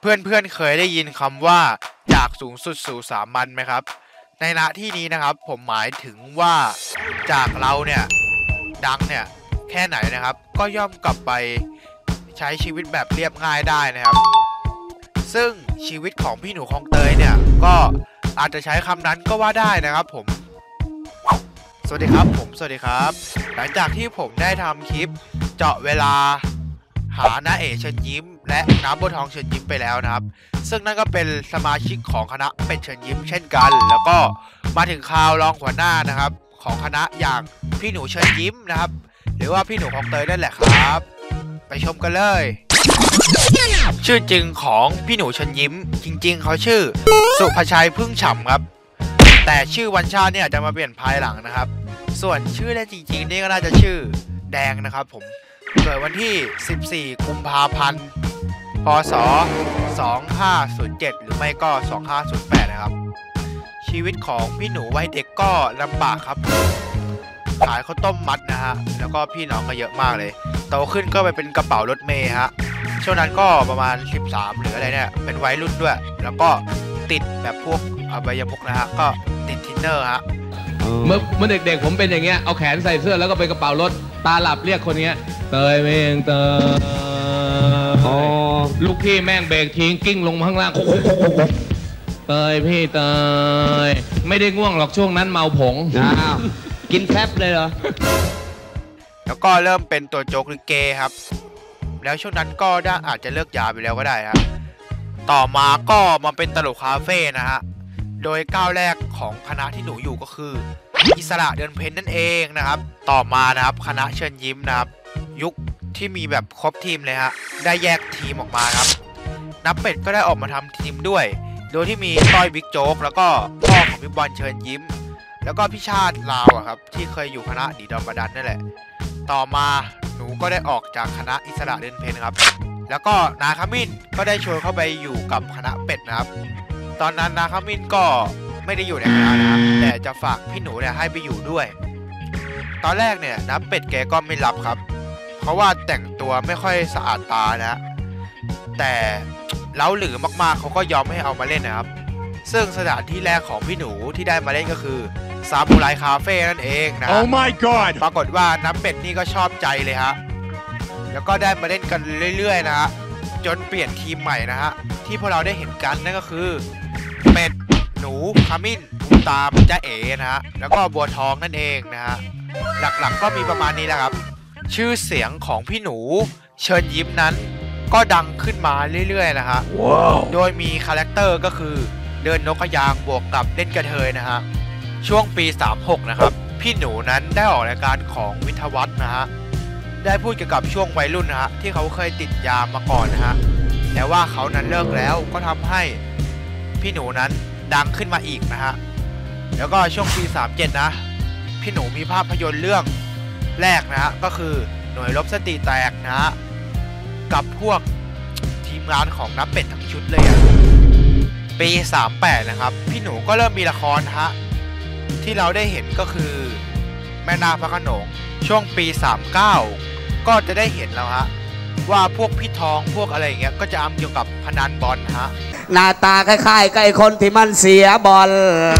เพื่อนๆเคยได้ยินคำว่าจากสูงสุดสู่สามัญไหมครับในณที่นี้นะครับผมหมายถึงว่าจากเราเนี่ยดังเนี่ยแค่ไหนนะครับก็ย่อมกลับไปใช้ชีวิตแบบเรียบง่ายได้นะครับซึ่งชีวิตของพี่หนูคลองเตยเนี่ยก็อาจจะใช้คำนั้นก็ว่าได้นะครับผมสวัสดีครับหลังจากที่ผมได้ทำคลิปเจาะเวลาหาน้าเอ๋เชิญยิ้มและน้ำบัวทองเชิญยิ้มไปแล้วนะครับซึ่งนั่นก็เป็นสมาชิกของคณะเป็ดเชิญยิ้มเช่นกันแล้วก็มาถึงข่าวรองหัวหน้านะครับของคณะอย่างพี่หนูเชิญยิ้มนะครับหรือว่าพี่หนูคลองเตยนั่นแหละครับไปชมกันเลยชื่อจริงของพี่หนูเชิญยิ้มจริงๆเขาชื่อสุภชัยพึ่งฉ่ำครับแต่ชื่อวันชาติเนี่ยจะมาเปลี่ยนภายหลังนะครับส่วนชื่อเล่นจริงๆนี่ก็น่าจะชื่อแดงนะครับผมเกิดวันที่14กุมภาพันธ์พศ2507หรือไม่ก็2508นะครับชีวิตของพี่หนูวัยเด็กก็ลำบากครับขายข้าวต้มมัดนะฮะแล้วก็พี่น้องก็เยอะมากเลยโตขึ้นก็ไปเป็นกระเป๋ารถเมย์ฮะช่วงนั้นก็ประมาณ13หรืออะไรเนี่ยเป็นวัยรุ่นด้วยแล้วก็ติดแบบพวกอบายมุขนะฮะก็ติดทินเนอร์ฮะเมื่อเด็กๆผมเป็นอย่างเงี้ยเอาแขนใส่เสื้อแล้วก็ไปกระเป๋ารถตาหลับเรียกคนเนี้ยเตยเมงเตยลูกพี่แม่งเบรกทิ้งกิ้งลงมาข้างล่างเตยพี่เตยไม่ได้ง่วงหรอกช่วงนั้นเมาผงกินแฟบเลยเหรอแล้วก็เริ่มเป็นตัวโจ๊กลิเกครับแล้วช่วงนั้นก็ได้อาจจะเลิกยาไปแล้วก็ได้ครับต่อมาก็มาเป็นตลกคาเฟ่นะฮะโดยก้าวแรกของคณะที่หนูอยู่ก็คืออิสระเดือนเพ็ญนั่นเองนะครับต่อมานะครับคณะเชิญยิ้มนะครับยุคที่มีแบบครบทีมเลยฮะได้แยกทีมออกมาครับนับเป็ดก็ได้ออกมาทำทีมด้วยโดยที่มีต้อยบิ๊กโจ๊กแล้วก็พ่อของพี่บอลเชิญยิ้มแล้วก็พี่ชาติลาวครับที่เคยอยู่คณะดีดอมบดันนั่นแหละต่อมาหนูก็ได้ออกจากคณะอิสระเดือนเพ็ญครับแล้วก็นาคามินก็ได้ชวนเข้าไปอยู่กับคณะเป็ดนะครับตอนนั้นนาคามินก็ไม่ได้อยู่ในคณะนะครับแต่จะฝากพี่หนูเนี่ยให้ไปอยู่ด้วยตอนแรกเนี่ยน้ำเป็ดแกก็ไม่รับครับเพราะว่าแต่งตัวไม่ค่อยสะอาดตานะแต่เล้าหรือมากๆเขาก็ยอมให้เอามาเล่นนะครับซึ่งสถานที่แรกของพี่หนูที่ได้มาเล่นก็คือซามูไรคาเฟ่นั่นเองนะ Oh my god ปรากฏว่าน้ำเป็ดนี่ก็ชอบใจเลยฮะแล้วก็ได้มาเล่นกันเรื่อยๆนะฮะจนเปลี่ยนทีมใหม่นะฮะที่พวกเราได้เห็นกันนั่นก็คือเป็ดหนูขมิ้นตูตามจ้าเอ๋นะฮะแล้วก็บัวทองนั่นเองนะฮะหลักๆก็มีประมาณนี้แหละครับชื่อเสียงของพี่หนูเชิญยิ้มนั้นก็ดังขึ้นมาเรื่อยๆนะฮะ wow. โดยมีคาแรคเตอร์ก็คือเดินนกกระยางบวกกับเล่นกระเทยนะฮะช่วงปี36นะครับพี่หนูนั้นได้ออกรายการของวิทยวัฒน์นะฮะได้พูดเกี่ยวกับช่วงวัยรุ่นนะฮะที่เขาเคยติดยามาก่อนนะฮะแต่ว่าเขานั้นเลิกแล้วก็ทำให้พี่หนูนั้นดังขึ้นมาอีกนะฮะแล้วก็ช่วงปี37นะพี่หนูมีภาพยนตร์เรื่องแรกนะฮะก็คือหน่วยรบสติแตกนะฮะกับพวกทีมงานของน้ำเป็ดทั้งชุดเลยอะปี38นะครับพี่หนูก็เริ่มมีละครฮะที่เราได้เห็นก็คือแม่นาคพระโขนงช่วงปี39ก็จะได้เห็นแล้วฮะว่าพวกพี่ทองพวกอะไรอย่างเงี้ยก็จะอ้ำเกี่ยวกับพนันบอลฮะหน้าตาคล้ายๆกับไอ้คนที่มันเสียบอล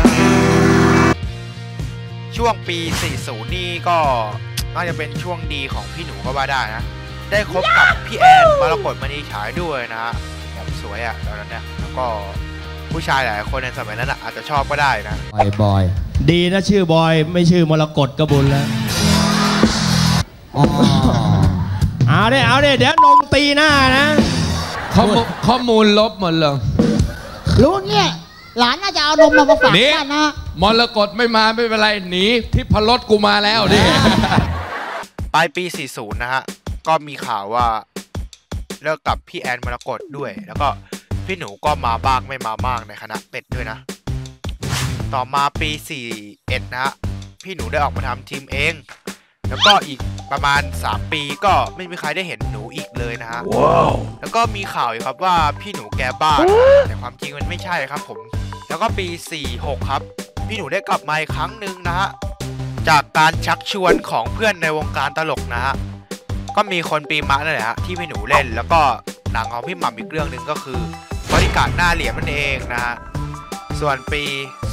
ช่วงปี40นี่ก็น่าจะเป็นช่วงดีของพี่หนูก็ว่าได้นะได้คบกับพี่แอนมรกตมณีฉายด้วยนะฮะแบบสวยอะตอนนั้นเนี่ยแล้วก็ผู้ชายหลายคนในสมัยนั้นอาจจะชอบก็ได้นะบอยดีนะชื่อบอยไม่ชื่อมรกตก็บุญแล้วเอาเดี๋ยวนมตีหน้านะข้อมูลลบหมดเลยรู้เนี่ยหลานน่าจะเอานมมาฝากกันนะมรกตไม่มาไม่เป็นไรหนีทิพรสกูมาแล้วดิปลายปี40นะฮะก็มีข่าวว่าเลิกกับพี่แอนมรกตด้วยแล้วก็พี่หนูก็มาบ้างไม่มาบ้างในคณะเป็ดด้วยนะต่อมาปี41นะฮะพี่หนูได้ออกมาทำทีมเองแล้วก็อีกประมาณ3ปีก็ไม่มีใครได้เห็นหนูอีกเลยนะฮะ wow. แล้วก็มีข่าวอีกครับว่าพี่หนูแกบ้าแต่ความจริงมันไม่ใช่ครับผมแล้วก็ปี46ครับพี่หนูได้กลับมาอีกครั้งหนึ่งนะฮะจากการชักชวนของเพื่อนในวงการตลกนะฮะก็มีคนปีมะนั่นแหละฮะที่พี่หนูเล่นแล้วก็หนังของพี่หม่ำอีกเรื่องหนึ่งก็คือบริการหน้าเหลี่ยมนั่นเองนะฮะส่วนปี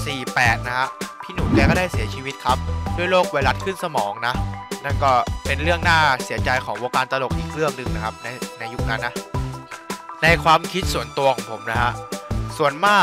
48 นะฮะพี่หนูแกก็ได้เสียชีวิตครับด้วยโรคไวรัสขึ้นสมองนะนั่นก็เป็นเรื่องน่าเสียใจของวงการตลกอีกเรื่องหนึ่งนะครับในยุคนั้นนะในความคิดส่วนตัวของผมนะฮะส่วนมาก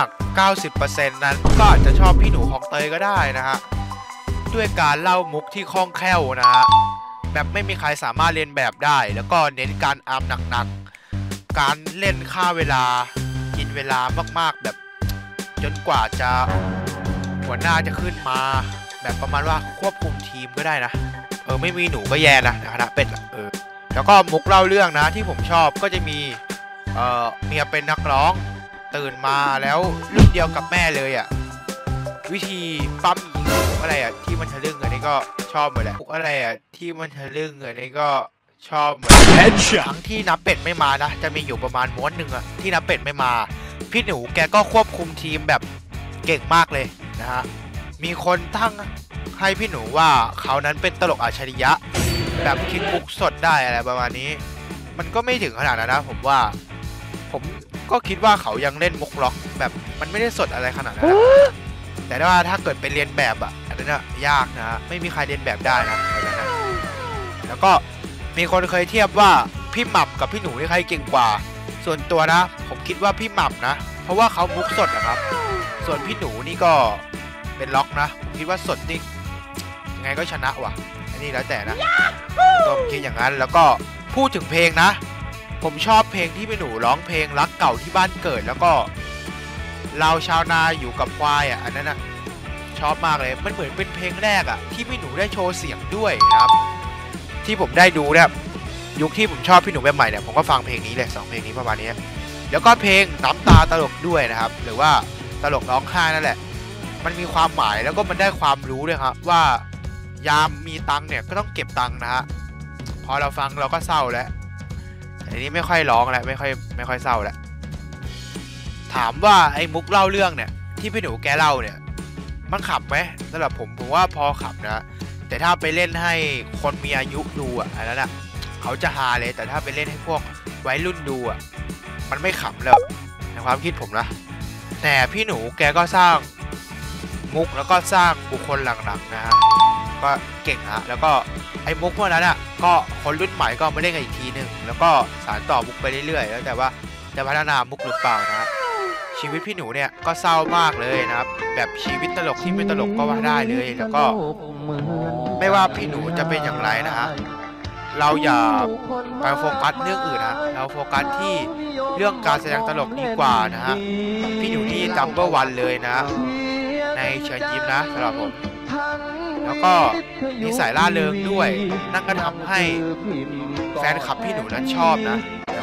90% นั้นก็อาจจะชอบพี่หนูของเตยก็ได้นะฮะด้วยการเล่ามุกที่คล่องแคล่วนะฮะแบบไม่มีใครสามารถเรียนแบบได้แล้วก็เน้นการอามหนักๆการเล่นฆ่าเวลากินเวลามากๆแบบจนกว่าจะหัวหน้าจะขึ้นมาแบบประมาณว่าควบคุมทีมก็ได้นะไม่มีหนูก็แย่นะคณะเป็ดแล้วก็มุกเล่าเรื่องนะที่ผมชอบก็จะมีเมียเป็นนักร้องตื่นมาแล้วรุ่นเดียวกับแม่เลยอ่ะวิธีปั๊มหญิงอะไรอ่ะที่มันทะลึ่งอันนี้ก็ชอบหมดแหละอะไรอ่ะที่มันทะลึ่งอันนี้ก็ชอบหมดทั้งที่นับเป็ดไม่มานะจะมีอยู่ประมาณม้วนหนึ่งอ่ะที่นับเป็ดไม่มาพี่หนูแกก็ควบคุมทีมแบบเก่งมากเลยนะฮะมีคนตั้งให้พี่หนูว่าเขานั้นเป็นตลกอัจฉริยะแบบคิดมุกสดได้อะไรประมาณนี้มันก็ไม่ถึงขนาดนั้นนะผมก็คิดว่าเขายังเล่นมุกล็อกแบบมันไม่ได้สดอะไรขนาดนั้นแต่ว่าถ้าเกิดเป็นเรียนแบบอ่ะอันนั้นยากนะไม่มีใครเรียนแบบได้นะแล้วก็มีคนเคยเทียบว่าพี่หม่ำกับพี่หนูใครเก่งกว่าส่วนตัวนะผมคิดว่าพี่หม่ำนะเพราะว่าเขามุกสดนะครับส่วนพี่หนูนี่ก็เป็นล็อกนะผมคิดว่าสดนี่ยังไงก็ชนะว่ะอันนี้แล้วแต่นะตัวผมคิดอย่างนั้นแล้วก็พูดถึงเพลงนะผมชอบเพลงที่พี่หนูร้องเพลงรักเก่าที่บ้านเกิดแล้วก็เราชาวนาอยู่กับควายอ่ะอันนั้นนะชอบมากเลยมันเหมือนเป็นเพลงแรกอ่ะที่พี่หนูได้โชว์เสียงด้วยนะครับที่ผมได้ดูเนี่ยยุคที่ผมชอบพี่หนูแบบใหม่เนี่ยผมก็ฟังเพลงนี้เลย2เพลงนี้ประมาณนี้แล้วก็เพลงน้ำตาตลกด้วยนะครับหรือว่าตลกร้องไห้นั่นแหละมันมีความหมายแล้วก็มันได้ความรู้ด้วยครับว่ายามมีตังค์เนี่ยก็ต้องเก็บตังค์นะฮะพอเราฟังเราก็เศร้าแล้วอันนี้ไม่ค่อยร้องแล้วไม่ค่อยเศร้าแล้วถามว่าไอ้มุกเล่าเรื่องเนี่ยที่พี่หนูแกเล่าเนี่ยมันขำไหมสำหรับผมว่าพอขำนะแต่ถ้าไปเล่นให้คนมีอายุดูอ่ะอันนั้นอ่ะเขาจะฮาเลยแต่ถ้าไปเล่นให้พวกวัยรุ่นดูอ่ะมันไม่ขำแล้วในความคิดผมนะแต่พี่หนูแกก็สร้างมุกแล้วก็สร้างบุคคลหลังๆนะฮะก็เก่งฮะแล้วก็ไอ้มุกพวกนั้นอ่ะก็คนรุ่นใหม่ก็มาเล่นกันอีกทีหนึ่งแล้วก็สานต่อมุกไปเรื่อยๆแล้วแต่ว่าจะพัฒนามุกหรือเปล่านะชีวิตพี่หนูเนี่ยก็เศร้ามากเลยนะครับแบบชีวิตตลกที่ไม่ตลกก็ว่าได้เลยแล้วก็ไม่ว่าพี่หนูจะเป็นอย่างไรนะฮะเราอย่าไปโฟกัสเรื่องอื่นนะเราโฟกัสที่เรื่องการแสดงตลกดีกว่านะฮะพี่หนูนี่นัมเบอร์วันเลยนะในเชิญยิ้มนะสำหรับผมแล้วก็มีสายล่าเริงด้วยนั่นก็ทำให้แฟนคลับพี่หนูนั้นชอบนะ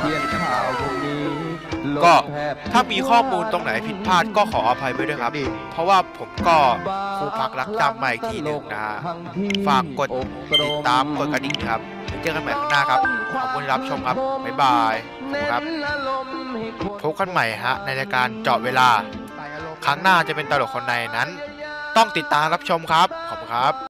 ก็ถ้ามีข้อมูลตรงไหนผิดพลาดก็ขออภัยไปด้วยครับเพราะว่าผมก็ครูพักรักจำมาอีกทีหนึ่งนะฝากกดติดตามกดกระดิ่งครับเจอกันใหม่ข้างหน้าครับขอบคุณรับชมครับบ๊ายบายขอบคุณครับพบกันใหม่ฮะในรายการเจาะเวลาครั้งหน้าจะเป็นตลกคนไหนนั้นต้องติดตามรับชมครับขอบคุณครับ